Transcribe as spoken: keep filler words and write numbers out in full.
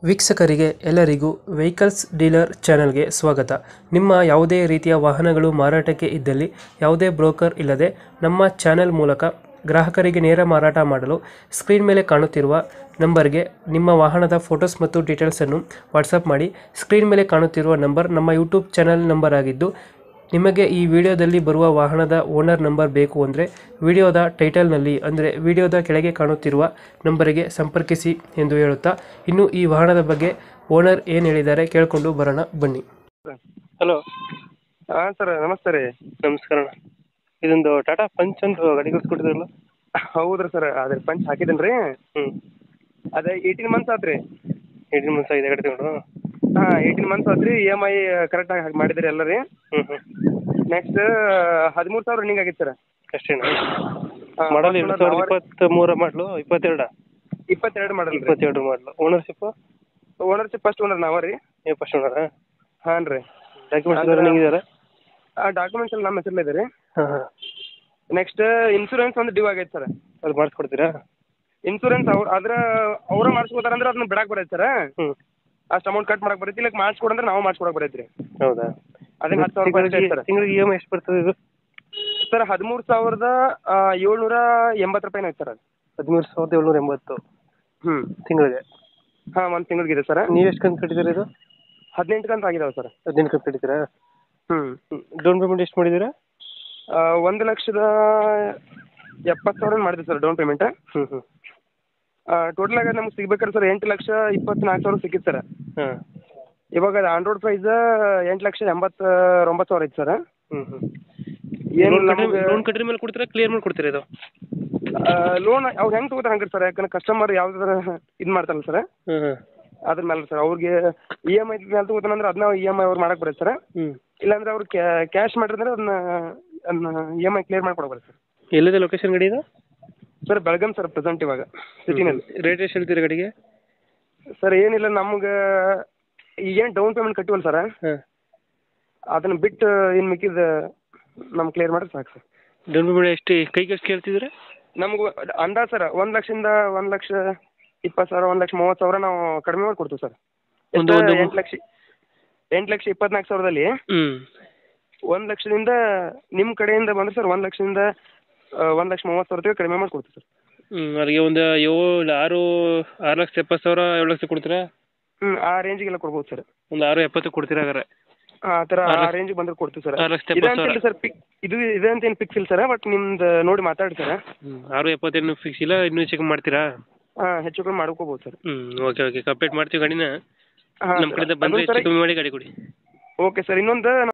ವೀಕ್ಷಕರಿಗೆ ಎಲ್ಲರಿಗೂ vehicles dealer ಚಾನೆಲ್ಗೆ ಸ್ವಾಗತ. ನಿಮ್ಮ ಯಾವುದೇ ರೀತಿಯ ವಾಹನಗಳು ಮಾರಾಟಕ್ಕೆ ಇದ್ದಲ್ಲಿ ಯಾವುದೇ ಬ್ರೋಕರ್ ಇಲ್ಲದೆ ನಮ್ಮ ಚಾನೆಲ್ ಮೂಲಕ ಗ್ರಾಹಕರಿಗೆ ನೇರ ಮಾರಾಟ ಮಾಡಲು ಸ್ಕ್ರೀನ್ ಮೇಲೆ ಕಾಣುತ್ತಿರುವ ನಂಬರ್ಗೆ ನಿಮ್ಮ ವಾಹನದ ಫೋಟೋಸ್ ಮತ್ತು ಡೀಟೇಲ್ಸನ್ನು ವಾಟ್ಸಪ್ ಮಾಡಿ. ಸ್ಕ್ರೀನ್ ಮೇಲೆ ಕಾಣುತ್ತಿರುವ ನಂಬರ್ ನಮ್ಮ ಯೂಟ್ಯೂಬ್ ಚಾನೆಲ್ ನಂಬರ್ ಆಗಿದ್ದು, ನಿಮಗೆ ಈ ವಿಡಿಯೋದಲ್ಲಿ ಬರುವ ವಾಹನದ ಓನರ್ ನಂಬರ್ ಬೇಕು ಅಂದರೆ ವಿಡಿಯೋದ ಟೈಟಲ್ನಲ್ಲಿ ಅಂದರೆ ವಿಡಿಯೋದ ಕೆಳಗೆ ಕಾಣುತ್ತಿರುವ ನಂಬರಿಗೆ ಸಂಪರ್ಕಿಸಿ ಎಂದು ಹೇಳುತ್ತಾ, ಇನ್ನು ಈ ವಾಹನದ ಬಗ್ಗೆ ಓನರ್ ಏನು ಹೇಳಿದ್ದಾರೆ ಕೇಳಿಕೊಂಡು ಬರೋಣ ಬನ್ನಿ. ಹಲೋ. ಹಾಂ ಸರ್, ನಮಸ್ತೆ ರೀ. ನಮಸ್ಕಾರ. ಇದೊಂದು ಟಾಟಾ ಪಂಚ್ ಅಂತ ಗಾಡಿ ಕಳಿಸ್ಕೊಟ್ಟಿದ್ರಲ್ಲ? ಹೌದ್ರಿ ಸರ್, ಅದ್ರ ಪಂಚ್ ಹಾಕಿದ್ದೇನೆ ರೀ. ಹ್ಞೂ. ಅದೇ ಏಯ್ಟೀನ್ ಮಂತ್ಸ್ ಆತು ರೀ. ಏಯ್ಟೀನ್ ಮಂತ್ಸ್ ಆಗಿದೆ ಗಾಡಿ ತಗೊಂಡು? ಹಾಂ, ಏಯ್ಟೀನ್ ಮಂತ್ಸ್ ಆತು ರೀ. ಇ ಎಮ್ ಐ ಕರೆಕ್ಟಾಗಿ ಹಾಕಿ ಮಾಡಿದ್ರಿ ಎಲ್ಲ ರೀ. ಹ್ಞೂ ಹ್ಞೂ. ನೆಕ್ಸ್ಟ್ ಹದಿಮೂರು ಸಾವಿರ ರನ್ನಿಂಗ್ ಆಗಿತ್ತು ಸರ್. ಅಷ್ಟೇನಾ? ಮಾಡಲ್ ಎರಡು ಸಾವಿರದ ಇಪ್ಪತ್ತ್ಮೂರ ಮಾಡಲು ಇಪ್ಪತ್ತೆರಡು ಇಪ್ಪತ್ತೆರಡು ಮಾಡಲ್ ರೀ. ಇಪ್ಪತ್ತೆರಡು ಮಾಡಲು. ಓನರ್ಶಿಪ್ಪು? ಓನರ್ಶಿಪ್ ಫಸ್ಟ್ ಓನರ್ ನಾವ ರೀ. ನೀವು ಫಸ್ಟ್ ಓನರಾ? ಹಾಂ ರೀ. ಡಾಕ್ಯುಮೆಂಟ್ಸ್ ರನ್ನಿಂಗ್ ಇದೆಯಲ್ಲ? ಆ ಡಾಕ್ಯುಮೆಂಟ್ಸ್ ಎಲ್ಲ ನಮ್ಮ ಹೆಸರಲ್ಲೇ ಇದೆ ರೀ. ಹಾಂ ಹಾಂ. ನೆಕ್ಸ್ಟ್ ಇನ್ಸೂರೆನ್ಸ್ ಒಂದು ಡ್ಯೂ ಆಗೈತೆ ಸರ್. ಅದು ಮಾಡಿಸ್ಕೊಡ್ತೀರಾ? ಇನ್ಸೂರೆನ್ಸ್ ಅವ್ರು ಅದ್ರ ಅವರ ಮಾಡಿಸ್ಕೋತಾರಂದ್ರೆ ಅದನ್ನ ಬಿಡಕ್ಕೆ ಬರೈತೆ ಸರ್. ಹ್ಞೂ. ಅಷ್ಟು ಅಮೌಂಟ್ ಕಟ್ ಮಾಡಕ್ಕೆ ಬರೈತಿ, ಇಲ್ಲ ಮಾಡಿಸ್ಕೊಡಂದ್ರೆ ನಾವು ಮಾಡಿಸ್ಕೊಡಕ್ಕೆ ಬರೈತೆ ರೀ. ಹೌದಾ? ಅದನ್ನ ಹತ್ತು ಸಾವಿರ ರೂಪಾಯಿ ಅಷ್ಟೇ ಸರ್. ತಿಂಗಳಿಗೆ ಇ ಎಮ್ ಐ ಎಷ್ಟು ಬರ್ತದೆ ಇದು? ಸರ್ ಹದಿಮೂರು ಸಾವಿರದ ಏಳ್ನೂರ ಎಂಬತ್ತು ರೂಪಾಯಿನ ಐತೆ ಸರ್ ಅದು. ಹದಿಮೂರು ಸಾವಿರದ ಏಳ್ನೂರ ಎಂಬತ್ತು ಹ್ಞೂ ತಿಂಗಳಿಗೆ? ಹಾಂ, ಒಂದು ತಿಂಗಳಿಗಿದೆ ಸರ್. ನೀವು ಎಷ್ಟು ಕಂತು ಕಟ್ಟಿದ್ದೀರಾ ಇದು? ಹದಿನೆಂಟು ಕಂತು ಆಗಿದಾವೆ ಸರ್. ಹದಿನೆಂಟು ಕಂತು ಕಟ್ಟಿದ್ದೀರಾ? ಹ್ಞೂ. ಡೌನ್ ಪೇಮೆಂಟ್ ಎಷ್ಟು ಮಾಡಿದ್ದೀರಾ? ಒಂದು ಲಕ್ಷದ ಎಪ್ಪತ್ತು ಸಾವಿರ ಮಾಡಿದೆ ಸರ್ ಡೌನ್ ಪೇಮೆಂಟ್. ಹ್ಞೂ ಹ್ಞೂ. ಟೋಟಲ್ ಆಗಿ ನಮ್ಗೆ ಸಿಗ್ಬೇಕಾದ್ರೆ ಸರ್ ಎಂಟು ಲಕ್ಷ ಇಪ್ಪತ್ನಾಲ್ಕು ಸಾವಿರ ಸಿಕ್ಕಿತ್ತು ಸರ್. ಹಾಂ. ಇವಾಗ ಅದು ಆನ್ ರೋಡ್ ಪ್ರೈಸ್ ಎಂಟು ಲಕ್ಷ ಎಂಬತ್ತ ಒಂಬತ್ತು ಸಾವಿರ ಐತೆ ಸರ್. ಹ್ಞೂ ಹ್ಞೂ. ಏನು ಲೋನ್ ಕಟ್ರಿ ಮೇಲೆ ಕೊಡ್ತೀರಾ, ಕ್ಲಿಯರ್ ಮಾಡಿ ಕೊಡ್ತೀರಾ ಇದು? ಲೋನ್ ಅವ್ರು ಹೆಂಗೆ ತೊಗೋತಾರೆ ಹಂಗೆ ಸರ್, ಯಾಕಂದ್ರೆ ಕಸ್ಟಮರ್ ಯಾವ್ದಾರ ಇದು ಮಾಡ್ತಾರಲ್ಲ ಸರ್, ಹ್ಞೂ ಹ್ಞೂ. ಅದ್ರ ಮೇಲೆ ಸರ್. ಅವ್ರಿಗೆ ಇ ಎಮ್ ಐ ಮೇಲೆ ತೊಗೋತಾನಂದ್ರೆ ಅದನ್ನ ಇ ಎಮ್ ಐ ಅವ್ರು ಮಾಡಕ್ಕೆ ಬರುತ್ತೆ ಸರ್. ಹ್ಞೂ. ಇಲ್ಲಾಂದ್ರೆ ಅವ್ರು ಕ್ಯಾಶ್ ಮಾಡಿದ್ರೆ ಅದನ್ನ ಅದನ್ನ ಇ ಎಮ್ ಐ ಕ್ಲಿಯರ್ ಮಾಡಿ ಕೊಡಬೇಕು ಸರ್. ಎಲ್ಲಿದೆ ಲೊಕೇಶನ್ ಗಾಡಿ ಇದು? ಸರ್ ಬೆಳಗಾಂ ಸರ್, ಪ್ರೆಸೆಂಟ್ ಇವಾಗ ಸಿಟಿನಲ್ಲಿ. ರೇಟ್ ಎಷ್ಟು ಹೇಳ್ತೀರಾ ಗಾಡಿಗೆ? ಸರ್ ಏನಿಲ್ಲ, ನಮ್ಗೆ ಈಗೇನು ಡೌನ್ ಪೇಮೆಂಟ್ ಕಟ್ಟಿವಲ್ಲ ಸರ್, ಹಾಂ, ಅದನ್ನು ಬಿಟ್ಟು ಇನ್ನು ಮಿಕ್ಕಿದ ನಮ್ಗೆ ಕ್ಲಿಯರ್ ಮಾಡಿದ್ರೆ ಸಾಕು ಸರ್. ಡೌನ್ ಪೇಮೆಂಟ್ ಎಷ್ಟು ಕೈಗೆ ಎಷ್ಟು ಕೇಳ್ತಿದ್ರೆ? ನಮ್ಗೆ ಅಂದಾಜು ಸರ್ ಒಂದು ಲಕ್ಷದಿಂದ ಒಂದು ಲಕ್ಷ ಇಪ್ಪತ್ತು ಸಾವಿರ, ಒಂದು ಲಕ್ಷ ಮೂವತ್ತು ಸಾವಿರ ನಾವು ಕಡಿಮೆ ಮಾಡಿ ಕೊಡ್ತೀವಿ ಸರ್. ಒಂದು ಒಂದು ಎಂಟು ಲಕ್ಷ ಎಂಟು ಲಕ್ಷ ಇಪ್ಪತ್ನಾಲ್ಕು ಸಾವಿರದಲ್ಲಿ ಹ್ಞೂ ಒಂದು ಲಕ್ಷದಿಂದ ನಿಮ್ಮ ಕಡೆಯಿಂದ ಬಂದರೆ ಸರ್ ಒಂದು ಲಕ್ಷದಿಂದ ಒಂದು ಲಕ್ಷ ಮೂವತ್ತು ಸಾವಿರ ರೂಪಾಯಿ ಕಡಿಮೆ ಮಾಡಿ ಕೊಡ್ತೀವಿ ಸರ್. ಹ್ಞೂ. ಅಲ್ಲಿಗೆ ಒಂದು ಏಳು ಆರು ಆರು ಲಕ್ಷ ಎಪ್ಪತ್ತು ಸಾವಿರ ಏಳು ಲಕ್ಷ ಕೊಡ್ತೀರಾ? ಹ್ಞೂ, ಆ ರೇಂಜಿಗೆಲ್ಲ ಕೊಡ್ಬೋದು ಸರ್. ಒಂದು ಆರು ಎಪ್ಪತ್ತು ಕೊಡ್ತೀರಾ ಹಾಗಾದ್ರೆ? ಆ ಥರ ಆ ರೇಂಜಿಗೆ ಬಂದ್ರೆ ಕೊಡ್ತೀವಿ ಸರ್. ಆರು ಲಕ್ಷ ಇದೆ ಎಪ್ಪತ್ತು ಅಂತಿಲ್ಲ ಸಾವಿರ ಸರ್, ಪಿಕ್ ಇದು ಇದೆ ಅಂತ ಏನು ಫಿಕ್ಸ್ ಇಲ್ಲ ಸರ್, ಬಟ್ ನಿಮ್ದು ನೋಡಿ ಮಾತಾಡಿ ಸರ್. ಹ್ಞೂ. ಆರು ಎಪ್ಪತ್ತೇನು ಫಿಕ್ಸ್ ಇಲ್ಲ, ಇನ್ನೂ ಚೆಕ್ ಮಾಡ್ತೀರಾ? ಹಾಂ, ಹೆಚ್ಚು ಕಮ್ಮಿ ಮಾಡ್ಕೋಬೋದು ಸರ್. ಹ್ಞೂ. ಓಕೆ ಓಕೆ, ಕಂಪ್ಲೀಟ್ ಮಾಡ್ತೀವಿ ಗಾಡಿನ. ಹಾಂ, ನಮ್ಮ ಕಡೆಯಿಂದ ಬಂದರೆ ಹೆಚ್ಚು ಕಮ್ಮಿ ಮಾಡಿ ಗಾಡಿ ಕೊಡಿ. Okay sir. ಇನ್ನೊಂದು